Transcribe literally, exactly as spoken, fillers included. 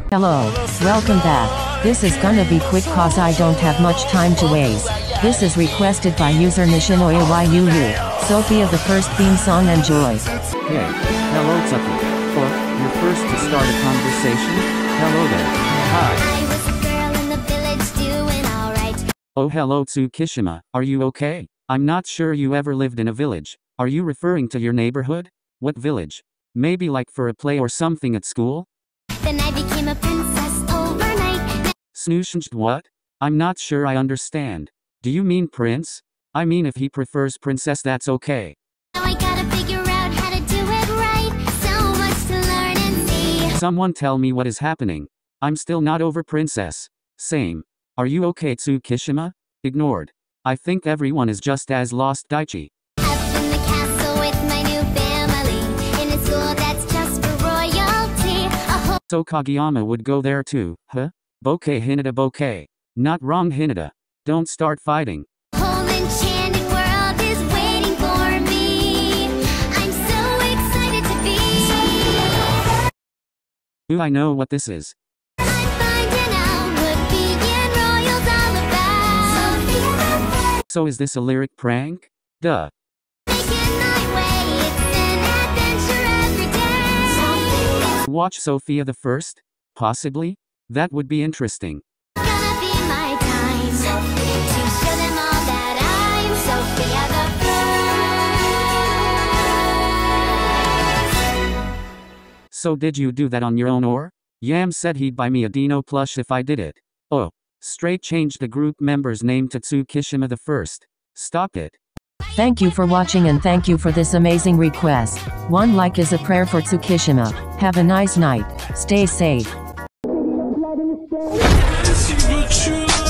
Hello, welcome back. This is gonna be quick cause I don't have much time to waste. This is requested by user Nishinoya Sophia the first theme song, enjoy. Hey, hello Tsuki. Oh, you're first to start a conversation? Hello there. Hi. I was a girl in the village doing alright. Oh hello Tsukishima, are you okay? I'm not sure you ever lived in a village. Are you referring to your neighborhood? What village? Maybe like for a play or something at school? Then I became a princess overnight. Snooshed what? I'm not sure I understand. Do you mean prince? I mean if he prefers princess that's okay. Now I gotta figure out how to do it right. So much to learn and see. Someone tell me what is happening. I'm still not over princess. Same. Are you okay Tsukishima? Ignored. I think everyone is just as lost Daichi. Up in the castle with my new family. In a school that's just for royalty. A whole So Kageyama would go there too, huh? Bokeh Hinata bokeh. Not wrong Hinata. Don't start fighting. whole enchanted world is waiting for me. I'm so excited to be. Ooh, I know what this is. I'm finding out what being royals all about. So is this a lyric prank? Duh. Making my way, it's an adventure every day. Watch Sophia the First? Possibly? That would be interesting. Gonna be my time to show them all that I'm Sophia the First. So did you do that on your own or? Yam said he'd buy me a Dino plush if I did it. Oh. Straight changed the group member's name to Tsukishima the First. Stop it. Thank you for watching and thank you for this amazing request. One like is a prayer for Tsukishima. Have a nice night. Stay safe. See the truth.